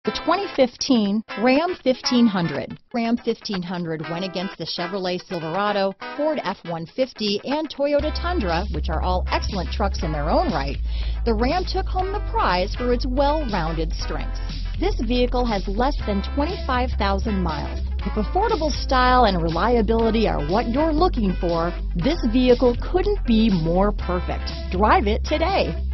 The 2015 Ram 1500. Ram 1500 went against the Chevrolet Silverado, Ford F-150, and Toyota Tundra, which are all excellent trucks in their own right. The Ram took home the prize for its well-rounded strengths. This vehicle has less than 25,000 miles. If affordable style and reliability are what you're looking for, this vehicle couldn't be more perfect. Drive it today.